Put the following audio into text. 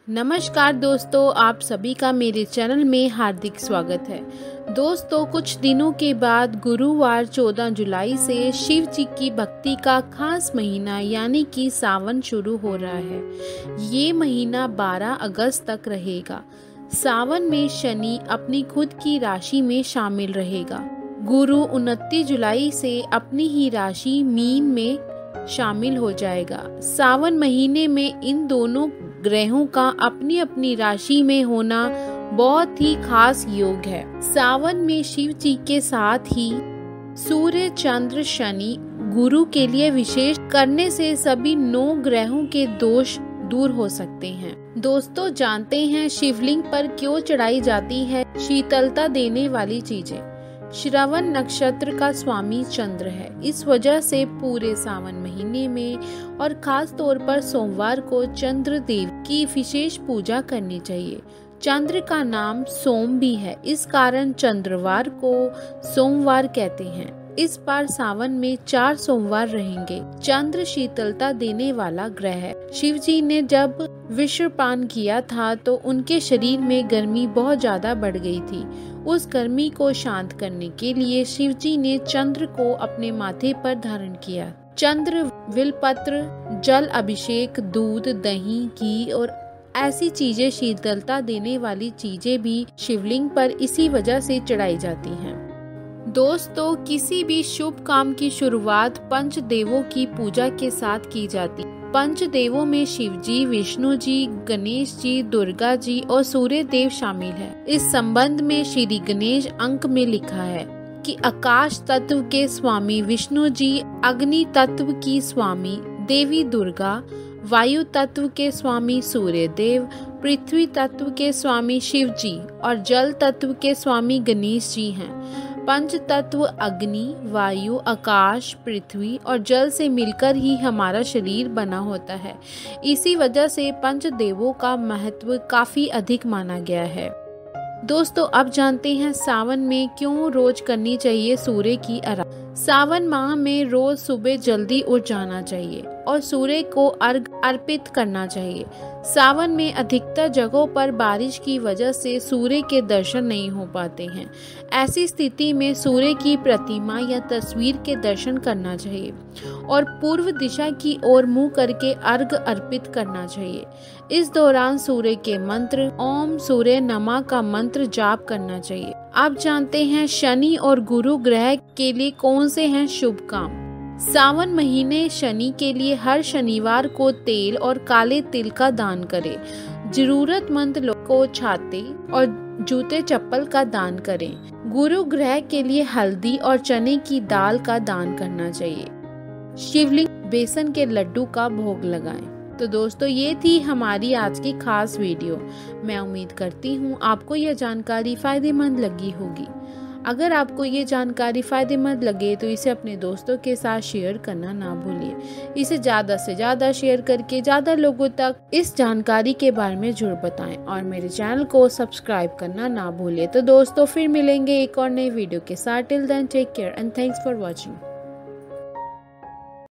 नमस्कार दोस्तों, आप सभी का मेरे चैनल में हार्दिक स्वागत है। दोस्तों, कुछ दिनों के बाद गुरुवार 14 जुलाई से शिव जी की भक्ति का खास महीना यानी कि सावन शुरू हो रहा है। ये महीना 12 अगस्त तक रहेगा। सावन में शनि अपनी खुद की राशि में शामिल रहेगा। गुरु 29 जुलाई से अपनी ही राशि मीन में शामिल हो जाएगा। सावन महीने में इन दोनों ग्रहों का अपनी अपनी राशि में होना बहुत ही खास योग है। सावन में शिव जी के साथ ही सूर्य, चंद्र, शनि, गुरु के लिए विशेष करने से सभी 9 ग्रहों के दोष दूर हो सकते हैं। दोस्तों, जानते हैं शिवलिंग पर क्यों चढ़ाई जाती है शीतलता देने वाली चीजें। श्रवण नक्षत्र का स्वामी चंद्र है। इस वजह से पूरे सावन महीने में और खास तौर पर सोमवार को चंद्र देव की विशेष पूजा करनी चाहिए। चंद्र का नाम सोम भी है, इस कारण चंद्रवार को सोमवार कहते हैं। इस बार सावन में 4 सोमवार रहेंगे। चंद्र शीतलता देने वाला ग्रह है। शिव जी ने जब विषपान किया था तो उनके शरीर में गर्मी बहुत ज्यादा बढ़ गई थी। उस गर्मी को शांत करने के लिए शिव जी ने चंद्र को अपने माथे पर धारण किया। चंद्र विलपत्र, जल अभिषेक, दूध, दही, घी और ऐसी चीजें शीतलता देने वाली चीजें भी शिवलिंग पर इसी वजह से चढ़ाई जाती हैं। दोस्तों, किसी भी शुभ काम की शुरुआत पंचदेवों की पूजा के साथ की जाती। पंचदेवों में शिव जी, विष्णु जी, गणेश जी, दुर्गा जी और सूर्य देव शामिल है। इस संबंध में श्री गणेश अंक में लिखा है कि आकाश तत्व के स्वामी विष्णु जी, अग्नि तत्व की स्वामी देवी दुर्गा, वायु तत्व के स्वामी सूर्य देव, पृथ्वी तत्व के स्वामी शिव जी और जल तत्व के स्वामी गणेश जी हैं। पंच तत्व अग्नि, वायु, आकाश, पृथ्वी और जल से मिलकर ही हमारा शरीर बना होता है। इसी वजह से पंच देवों का महत्व काफी अधिक माना गया है। दोस्तों, अब जानते हैं सावन में क्यों रोज करनी चाहिए सूर्य की आराधना। सावन माह में रोज सुबह जल्दी उठ जाना चाहिए और सूर्य को अर्घ अर्पित करना चाहिए। सावन में अधिकतर जगहों पर बारिश की वजह से सूर्य के दर्शन नहीं हो पाते हैं। ऐसी स्थिति में सूर्य की प्रतिमा या तस्वीर के दर्शन करना चाहिए और पूर्व दिशा की ओर मुंह करके अर्घ अर्पित करना चाहिए। इस दौरान सूर्य के मंत्र ओम सूर्य नमः का मंत्र जाप करना चाहिए। आप जानते हैं शनि और गुरु ग्रह के लिए कौन से हैं शुभ काम। सावन महीने शनि के लिए हर शनिवार को तेल और काले तिल का दान करें। जरूरतमंद लोगों को छाते और जूते चप्पल का दान करें। गुरु ग्रह के लिए हल्दी और चने की दाल का दान करना चाहिए। शिवलिंग बेसन के लड्डू का भोग लगाएं। तो दोस्तों, ये थी हमारी आज की खास वीडियो। मैं उम्मीद करती हूँ आपको यह जानकारी फायदेमंद लगी होगी। अगर आपको ये जानकारी फायदेमंद लगे तो इसे अपने दोस्तों के साथ शेयर करना ना भूलिए। इसे ज़्यादा से ज़्यादा शेयर करके ज़्यादा लोगों तक इस जानकारी के बारे में जरूर बताएं और मेरे चैनल को सब्सक्राइब करना ना भूलिए। तो दोस्तों, फिर मिलेंगे एक और नई वीडियो के साथ। Till then take care and thanks for watching.